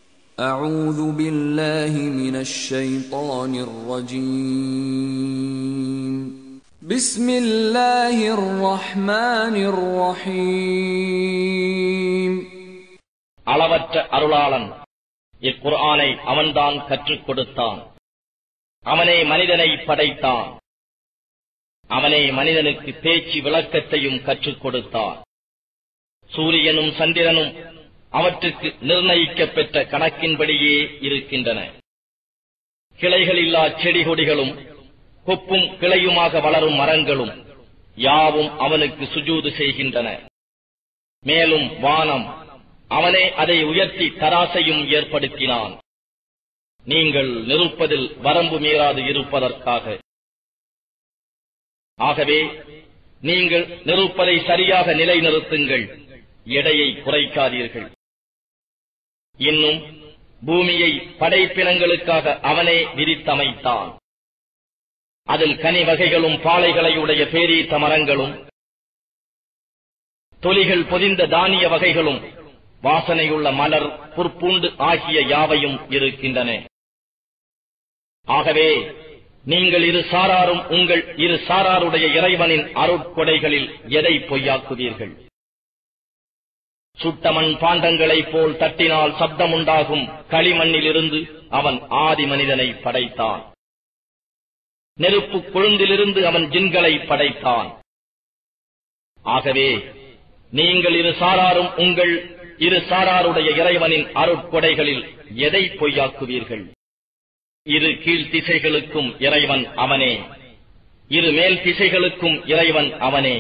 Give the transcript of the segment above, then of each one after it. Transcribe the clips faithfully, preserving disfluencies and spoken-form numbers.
أعوذ بالله من الشيطان الرجيم بسم الله الرحمن الرحيم அளவற்ற அருளாளன். இக்குர்ஆனை அவன்தான் கற்றுக் கொடுத்தான். அவனே மனிதனை படைத்தான். அவனே மனிதனுக்கு பேச்சு விளக்கத்தையும் கற்றுக் கொடுத்தான். சூரியனும் சந்திரனும் அவற்றுக்கு நிர்ணயிக்கப்பெற்ற கணக்கின்படியே இருக்கின்றன. கிளைகளில்லா செடி கொடிகளும் கொப்பும் கிளையுமாக வளரும் மரங்களும் யாவும் அவனுக்கு சுஜூது செய்கின்றன. மேலும் வானம், அவனே அதை உயர்த்தி தராசையும் ஏற்படுத்தினான். நீங்கள் நிறுப்பதில் வரம்பு மீறாது இருப்பதற்காக. ஆகவே நீங்கள் நிறுப்பதை சரியாக நிலைநிறுத்துங்கள், எடையை குறைக்காதீர்கள். இன்னும் பூமியை படைப்பினங்களுக்காக அவனே விரித்தமைத்தான். அதில் கனி வகைகளும் பாலைகளையுடைய பேரீத்த மரங்களும் தொலிகள் பொதிந்த தானிய வகைகளும் வாசனையுள்ள மலர் புற்பூண்டு ஆகிய யாவையும் இருக்கின்றன. ஆகவே நீங்கள் இரு சாராரும் உங்கள் இரு சாராருடைய இறைவனின் அருட்கொடைகளில் எதை பொய்யாக்குவீர்கள்? சுட்டமண் பாண்டங்களைப் போல் தட்டினால் சப்தமுண்டாகும் களிமண்ணிலிருந்து அவன் ஆதி மனிதனை படைத்தான். நெருப்பு கொழுந்திலிருந்து அவன் ஜின்களை படைத்தான். ஆகவே நீங்கள் இரு சாராரும் உங்கள் இரு சாராருடைய இறைவனின் அருட்கொடைகளில் எதை பொய்யாக்குவீர்கள்? இரு கீழ் திசைகளுக்கும் இறைவன் அவனே, இரு மேல் திசைகளுக்கும் இறைவன் அவனே.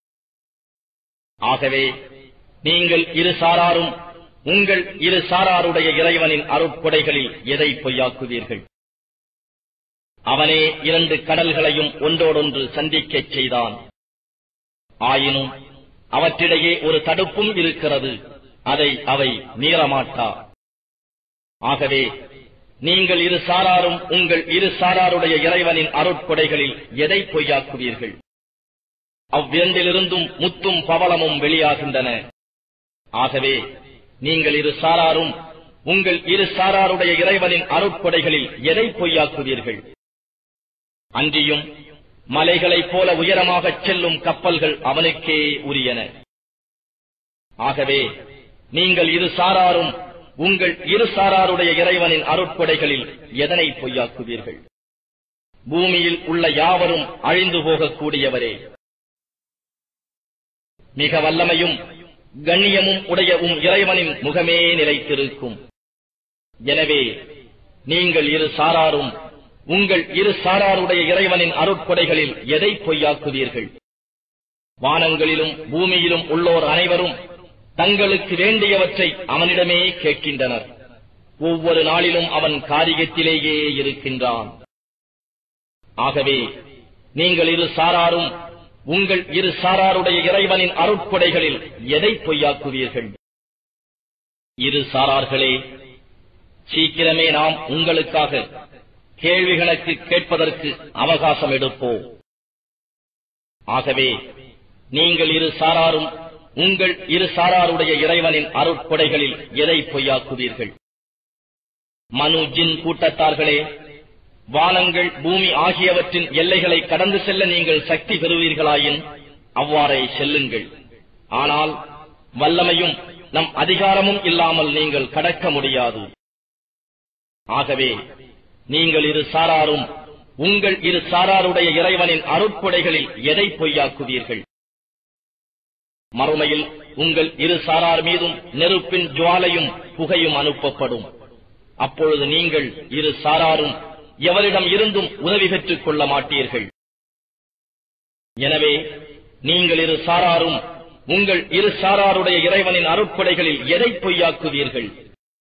ஆகவே நீங்கள் இரு சாராரும் உங்கள் இரு சாராருடைய இறைவனின் அருட்கொடைகளில் எதை பொய்யாக்குவீர்கள்? அவனே இரண்டு கடல்களையும் ஒன்றோடொன்று சந்திக்கச் செய்தான். ஆயினும் அவற்றிடையே ஒரு தடுப்பும் இருக்கிறது, அதை அவை மீறமாட்டா. ஆகவே நீங்கள் இரு சாராரும் உங்கள் இரு சாராருடைய இறைவனின் அருட்கொடைகளில் எதை பொய்யாக்குவீர்கள்? அவ்விரண்டிலிருந்தும் முத்தும் பவளமும் வெளியாகின்றன. ஆகவே நீங்கள் இரு சாராரும் உங்கள் இரு சாராருடைய இறைவனின் அருட்கொடைகளில் எதை பொய்யாக்குவீர்கள்? அன்றியும் மலைகளைப் போல உயரமாகச் செல்லும் கப்பல்கள் அவனுக்கே உரியன. ஆகவே நீங்கள் இரு சாராரும் உங்கள் இரு சாராருடைய இறைவனின் அருட்கொடைகளில் எதனை பொய்யாக்குவீர்கள்? பூமியில் உள்ள யாவரும் அழிந்து போகக்கூடியவரே, மிக வல்லமையும் கண்ணியமும் உடைய உம் இறைவனின் முகமே நிலைத்திருக்கும். எனவே நீங்கள் இரு சாராரும் உங்கள் இரு சாராருடைய இறைவனின் அருட்கொடைகளில் எதை பொய்யாக்குவீர்கள்? வானங்களிலும் பூமியிலும் உள்ளோர் அனைவரும் தங்களுக்கு வேண்டியவற்றை அவனிடமே கேட்கின்றனர். ஒவ்வொரு நாளிலும் அவன் காரியத்திலேயே இருக்கின்றான். ஆகவே நீங்கள் இரு சாராரும் உங்கள் இரு சாராருடைய இறைவனின் அருட்கொடைகளில் எதை பொய்யாக்குவீர்கள்? இரு சாரார்களே, சீக்கிரமே நாம் உங்களுக்காக கேள்விகளுக்கு கேட்பதற்கு அவகாசம் எடுப்போம். ஆகவே நீங்கள் இரு சாராரும் உங்கள் இரு சாராருடைய இறைவனின் அருட்கொடைகளில் எதை பொய்யாக்குவீர்கள்? மனு ஜின் கூட்டத்தார்களே, வானங்கள் பூமி ஆகியவற்றின் எல்லைகளை கடந்து செல்ல நீங்கள் சக்தி பெறுவீர்களாயின் அவ்வாறே செல்லுங்கள். ஆனால் வல்லமையும் நம் அதிகாரமும் இல்லாமல் நீங்கள் கடக்க முடியாது. ஆகவே நீங்கள் இரு சாராரும் உங்கள் இரு சாராருடைய இறைவனின் அருட்கொடைகளில் எதை பொய்யாக்குவீர்கள்? மறுமையில் உங்கள் இரு சாரார் மீதும் நெருப்பின் ஜுவாலையும் புகையும் அனுப்பப்படும். அப்பொழுது நீங்கள் இரு சாராரும் எவரிடம் இருந்தும் உதவி பெற்றுக் கொள்ள மாட்டீர்கள். எனவே நீங்கள் இரு சாராரும் உங்கள் இரு சாராருடைய இறைவனின் அருட்கொடைகளில் எதை பொய்யாக்குவீர்கள்?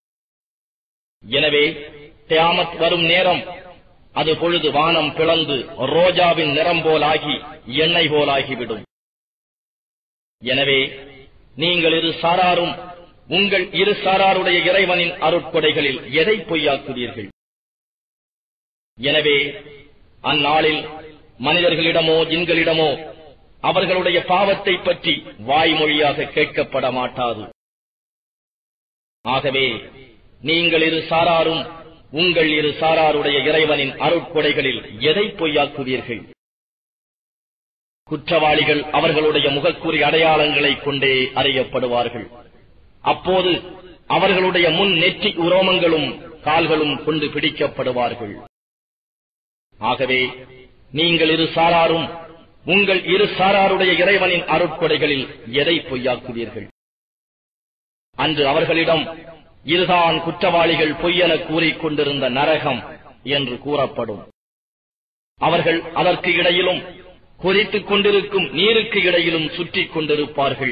எனவே கியாமத் வரும் நேரம், அது பொழுது வானம் பிளந்து ரோஜாவின் நிறம் போலாகி எண்ணெய் போலாகிவிடும். எனவே நீங்கள் இரு சாராரும் உங்கள் இரு சாராருடைய இறைவனின் அருட்கொடைகளில் எதை பொய்யாக்குவீர்கள்? எனவே அந்நாளில் மனிதர்களிடமோ ஜின்களிடமோ அவர்களுடைய பாவத்தை பற்றி வாய்மொழியாக கேட்கப்பட மாட்டாது. ஆகவே நீங்கள் இரு சாராரும் உங்கள் இரு சாராருடைய இறைவனின் அருட்கொடைகளில் எதை பொய்யாக்குவீர்கள்? குற்றவாளிகள் அவர்களுடைய முகக்கூறி அடையாளங்களை கொண்டே அறியப்படுவார்கள். அப்போது அவர்களுடைய முன் நெற்றி உரோமங்களும் கால்களும் கொண்டு பிடிக்கப்படுவார்கள். ஆகவே நீங்கள் இரு சாராரும் உங்கள் இரு சாராருடைய இறைவனின் அருட்கொடைகளில் எதை பொய்யாக்குவீர்கள்? அன்று அவர்களிடம் இதுதான் குற்றவாளிகள் பொய்யென கூறிக்கொண்டிருந்த நரகம் என்று கூறப்படும். அவர்கள் அதற்கு இடையிலும் கொதித்துக் கொண்டிருக்கும் நீருக்கு இடையிலும் சுற்றிக் கொண்டிருப்பார்கள்.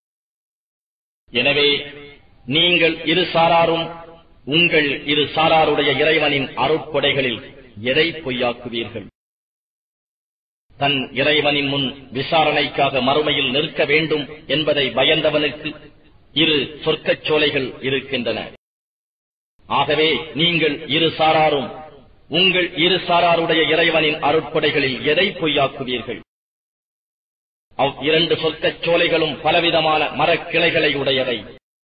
எனவே நீங்கள் இரு சாராரும் உங்கள் இரு சாராருடைய இறைவனின் அருட்கொடைகளில் எதை பொய்யாக்குவீர்கள்? தன் இறைவனின் முன் விசாரணைக்காக மறுமையில் நிற்க வேண்டும் என்பதை பயந்தவனுக்கு இரு சொர்க்கச் சோலைகள் இருக்கின்றன. ஆகவே நீங்கள் இரு சாராரும் உங்கள் இரு சாராருடைய இறைவனின் அருட்கொடைகளில் எதை பொய்யாக்குவீர்கள்? அவ் இரண்டு சொர்க்கச் சோலைகளும் பலவிதமான மரக்கிளைகளை உடையவை.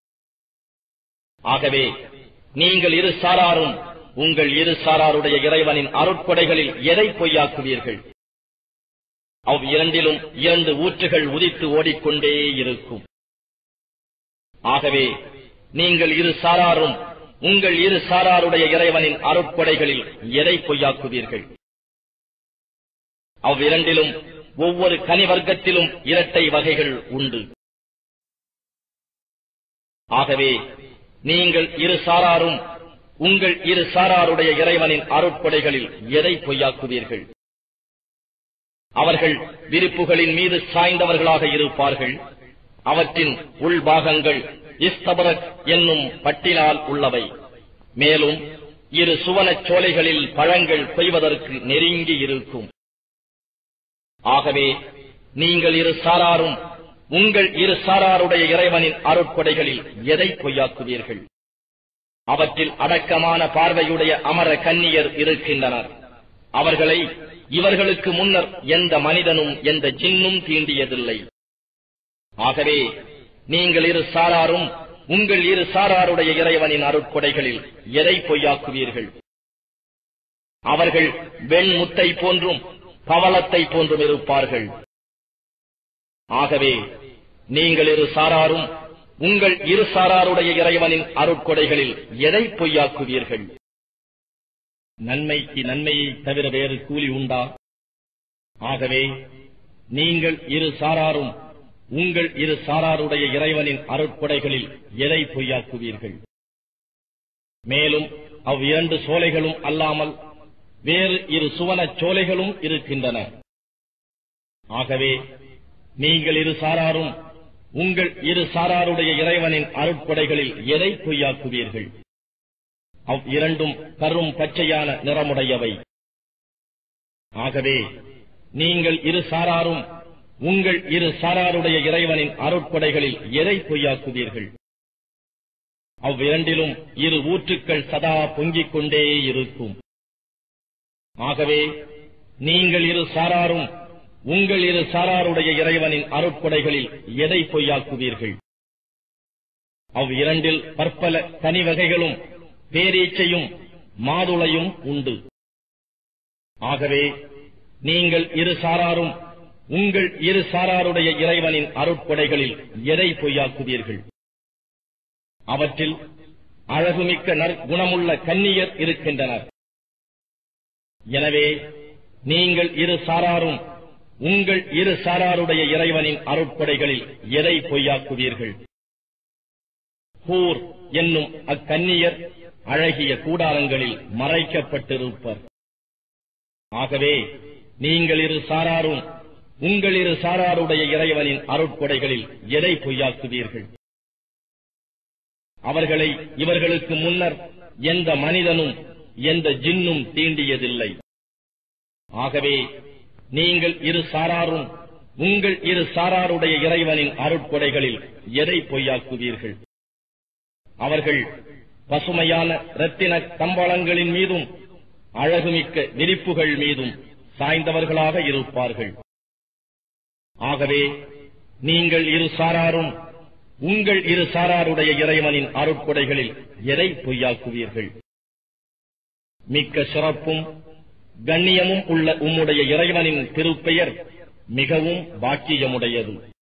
ஆகவே நீங்கள் இரு சாராரும் உங்கள் இரு சாராருடைய இறைவனின் அருட்கொடைகளில் எதை பொய்யாக்குவீர்கள்? அவ் இரண்டிலும் இரண்டு ஊற்றுகள் உதித்து ஓடிக்கொண்டே இருக்கும். ஆகவே நீங்கள் இரு சாராரும் உங்கள் இரு சாராருடைய இறைவனின் அருட்கொடைகளில் எதை பொய்யாக்குவீர்கள்? அவ்விரண்டிலும் ஒவ்வொரு கனிவர்க்கத்திலும் இரட்டை வகைகள் உண்டு. ஆகவே நீங்கள் இரு சாராரும் உங்கள் இரு சாராருடைய இறைவனின் அருட்கொடைகளில் எதை பொய்யாக்குவீர்கள்? அவர்கள் விரிப்புகளின் மீது சாய்ந்தவர்களாக இருப்பார்கள். அவற்றின் உள்பாகங்கள் இஸ்தபரக் என்னும் பட்டினால் உள்ளவை. மேலும் இரு சுவனச் சோலைகளில் பழங்கள் கொய்வதற்கு நெருங்கி இருக்கும். ஆகவே நீங்கள் இரு சாராரும் உங்கள் இரு சாராருடைய இறைவனின் அருட்கொடைகளில் எதை பொய்யாக்குவீர்கள்? அவற்றில் அடக்கமான பார்வையுடைய அமர கன்னியர் இருக்கின்றனர். அவர்களை இவர்களுக்கு முன்னர் எந்த மனிதனும் எந்த ஜின்னும் தீண்டியதில்லை. ஆகவே நீங்கள் இரு சாராரும் உங்கள் இரு சாராருடைய இறைவனின் அருட்கொடைகளில் எதை பொய்யாக்குவீர்கள்? அவர்கள் வெண்முத்தை போன்றும் பவளத்தை போன்றும் இருப்பார்கள். ஆகவே நீங்கள் இரு சாராரும் உங்கள் இரு சாராருடைய இறைவனின் அருட்கொடைகளில் எதை பொய்யாக்குவீர்கள்? நன்மைக்கு நன்மையை தவிர வேறு கூலி உண்டா? ஆகவே நீங்கள் இரு சாராரும் உங்கள் இரு சாராருடைய இறைவனின் அருட்கொடைகளில் எதை பொய்யாக்குவீர்கள்? மேலும் அவ் இரண்டு சோலைகளும் அல்லாமல் வேறு இரு சுவனச் சோலைகளும் இருக்கின்றன. ஆகவே நீங்கள் இரு சாராரும் உங்கள் இரு சாராருடைய இறைவனின் அருட்கொடைகளில் எதை பொய்யாக்குவீர்கள்? அவ் இரண்டும் கரும் பச்சையான நிறமுடையவை. ஆகவே நீங்கள் இரு சாராரும் உங்கள் இரு சாராருடைய இறைவனின் அருட்கொடைகளில் எதை பொய்யாக்குவீர்கள்? அவ்விரண்டிலும் இரு ஊற்றுக்கள் சதா பொங்கிக் கொண்டே இருக்கும். ஆகவே நீங்கள் இரு சாராரும் உங்கள் இரு சாராருடைய இறைவனின் அருட்கொடைகளில் எதை பொய்யாக்குவீர்கள்? அவ்விரண்டில் பற்பல தனி வகைகளும் பேரீச்சையும் மாதுளையும் உண்டு. ஆகவே நீங்கள் இரு சாராரும் உங்கள் இரு சாராருடைய இறைவனின் அருட்கொடைகளில் எதை பொய்யாக்குவீர்கள்? அவற்றில் அழகுமிக்க நற்குணமுள்ள கன்னியர் இருக்கின்றனர். எனவே நீங்கள் இரு சாராரும் உங்கள் இரு சாராருடைய இறைவனின் அருட்கொடைகளில் எதை பொய்யாக்குவீர்கள்? ஹூர் என்னும் அக்கன்னியர் அழகிய கூடாரங்களில் மறைக்கப்பட்டிருப்பர். ஆகவே நீங்கள் இரு சாராரும் உங்கள் இரு சாராருடைய இறைவனின் அருட்கொடைகளில் எதை பொய்யாக்குவீர்கள்? அவர்களை இவர்களுக்கு முன்னர் எந்த மனிதனும் எந்த ஜின்னும் தீண்டியதில்லை. ஆகவே நீங்கள் இரு சாராரும் உங்கள் இரு சாராருடைய இறைவனின் அருட்கொடைகளில் எதை பொய்யாக்குவீர்கள்? அவர்கள் பசுமையான இரத்தின கம்பளங்களின் மீதும் அழகுமிக்க விரிப்புகள் மீதும் சாய்ந்தவர்களாக இருப்பார்கள். ஆகவே நீங்கள் இரு சாராரும் உங்கள் இரு சாராருடைய இறைவனின் அருட்கொடைகளில் எதை பொய்யாக்குவீர்கள்? மிக்க சிறப்பும் கண்ணியமும் உள்ள உம்முடைய இறைவனின் திருப்பெயர் மிகவும் பாக்கியமுடையது.